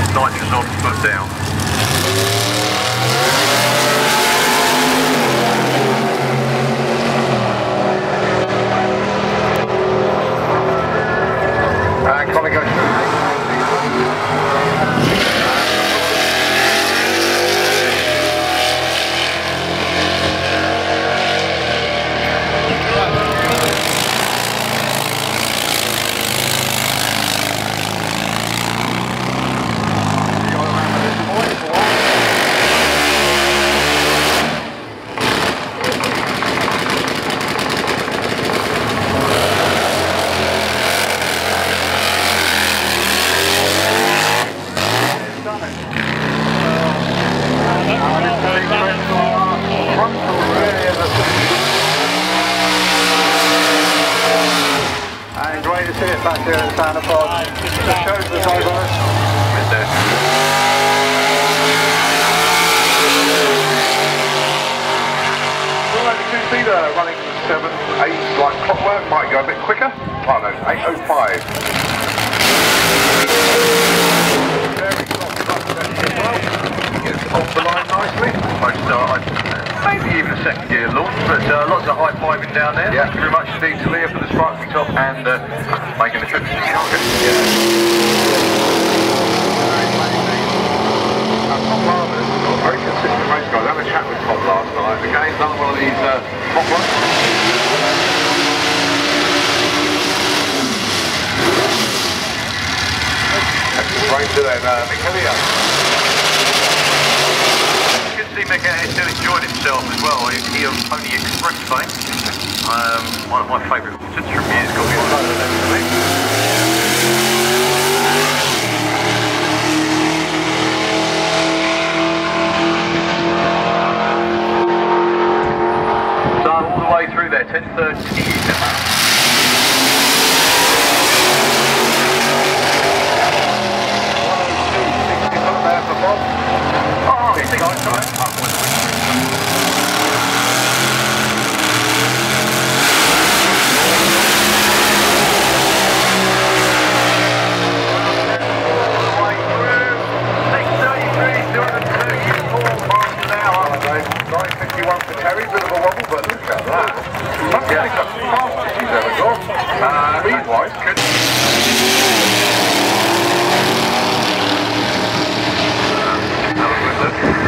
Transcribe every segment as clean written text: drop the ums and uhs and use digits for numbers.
nitrous on, foot down. Colin goes back here in Santa Pod. Just shows the diverse. Right, you can see the running 7, 8 like clockwork, might go a bit quicker. Oh no, 8:05. Very soft as well. Gets off the line nicely. Maybe even a second gear launch, but lots of high fiving down there. Yeah. Thank you very much indeed to Leah for the sparkly top and making the trip to Chicago. Yeah. Tom Harvard, a very consistent race guy. I had a chat with Tom last night. Again, done one of these top runs. Excellent race to then, Michaelia. See Mick still enjoying himself as well. He on Pony Expressway. One of my favourite since from years. Got me on load of them for me. So all the way through there, 10:30. For Terry, bit of a wobble, but look at that. That's the fastest he's ever got. Speed-wise, could... Have a good look.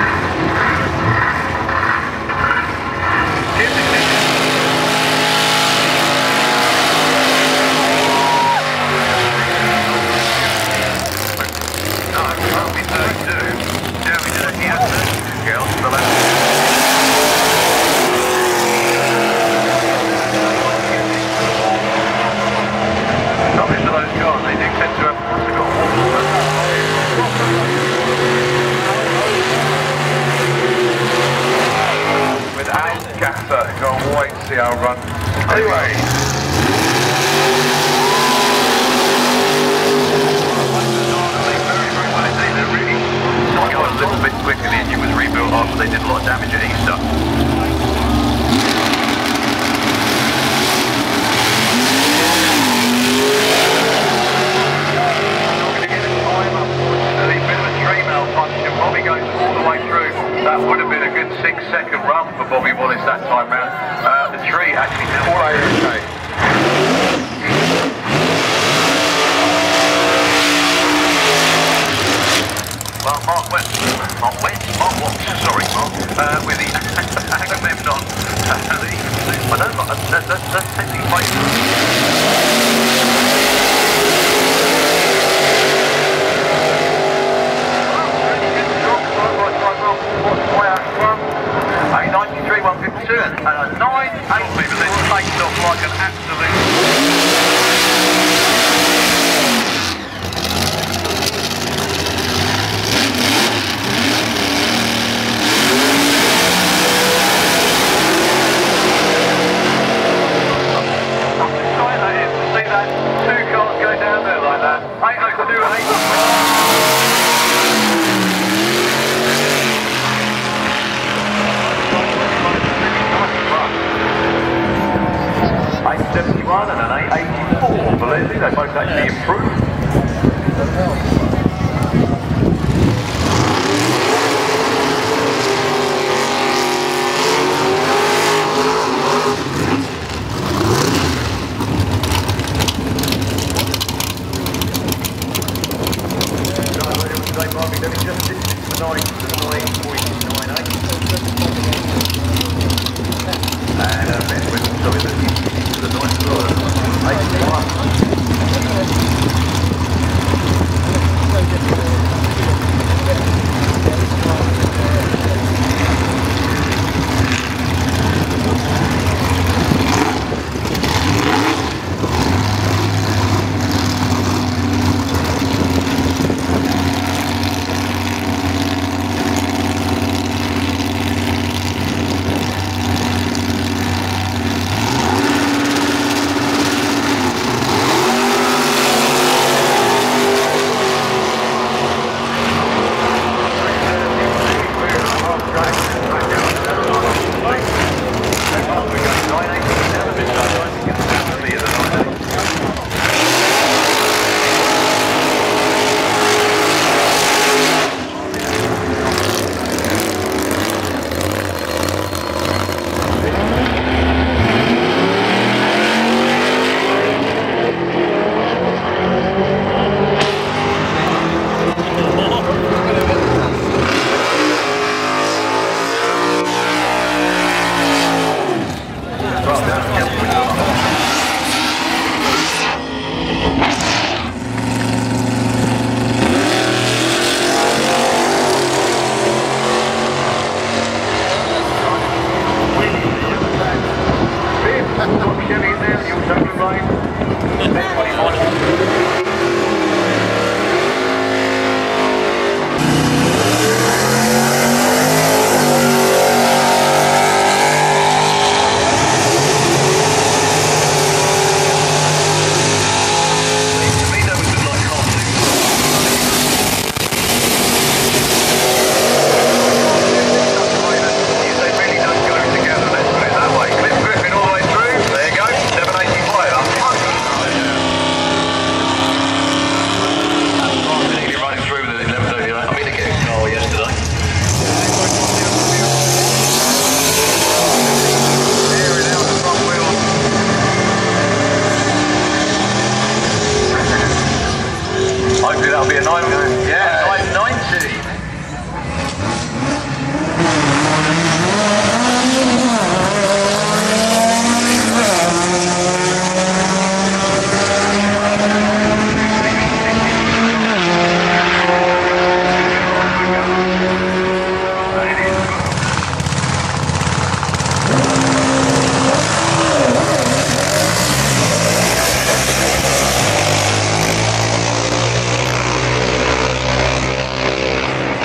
Can't wait to see our run. Anyway. They got a little bit quicker, the engine was rebuilt after they did a lot of damage at Easter. Bobby goes all the way through. That would have been a good 6-second run for Bobby Wallace that time round. The tree actually did all okay. Well, Mark Watts, with the Agamemnon. I don't know, that's taking place. A 93 152 and a 9 8 but then takes off like an absolute. same might be doing just distance to the 9.98. And Ben went also in the 9 as well.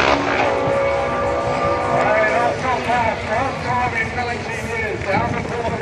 19 years, down the corner.